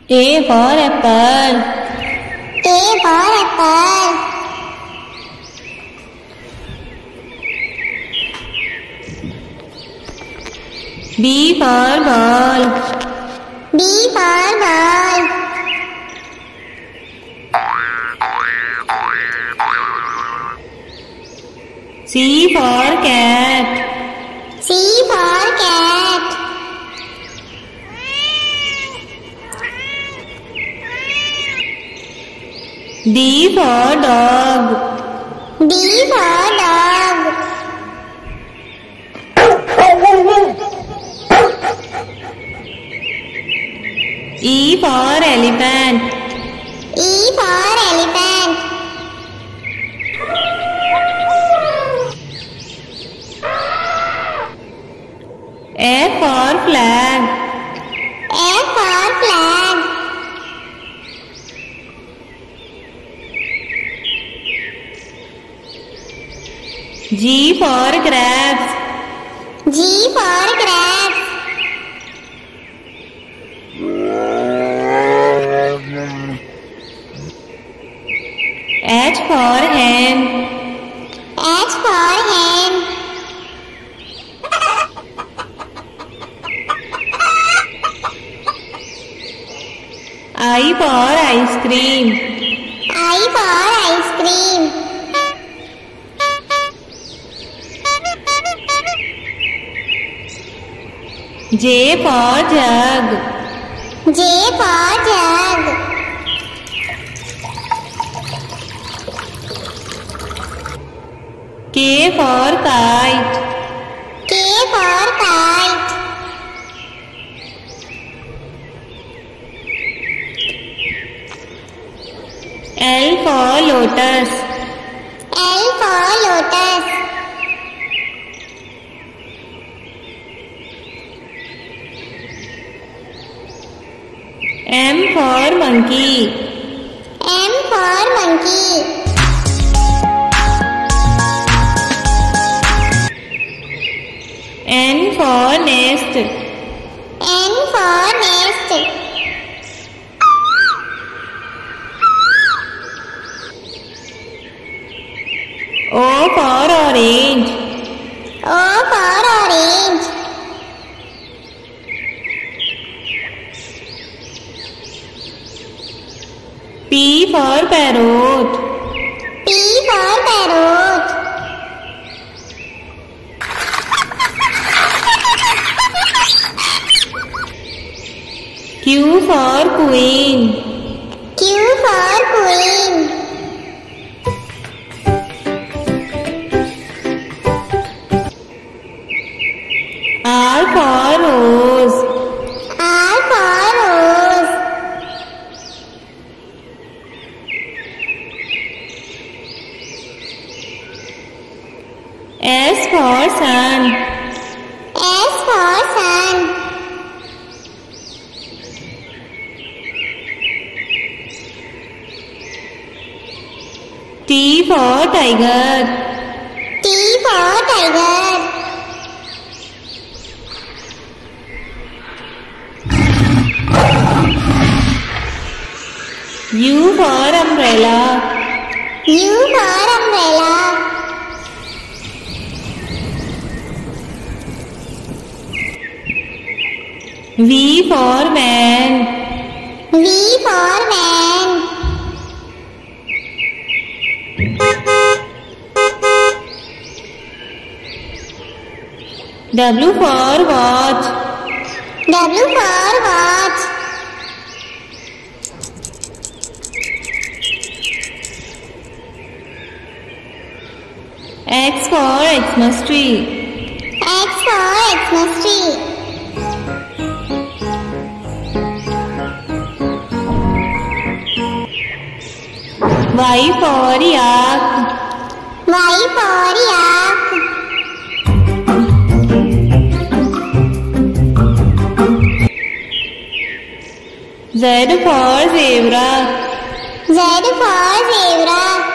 A for apple. A for apple. B for ball. B for ball. C for cat. C for cat. D for dog. D for dog. E for elephant. E for elephant. F for flag. F for flag. G for grapes. G for grapes. H for hen. H for hen. I for ice cream. I for ice cream. J for jug. J for jug. K for kite. K for kite. L for lotus. L for lotus. M for monkey. M for monkey. N for nest. N for nest. O for orange. O for orange. P for parrot. P for parrot. Q for queen. Q for queen. R for rose. R for rose. S for sun. S for sun. T for tiger. T for tiger. U for umbrella. U for umbrella. V for van. V for van. W for watch. W for watch. X for Xmas tree. X for Xmas tree. Y for yak. Y for yak. Z for zebra. Z for zebra.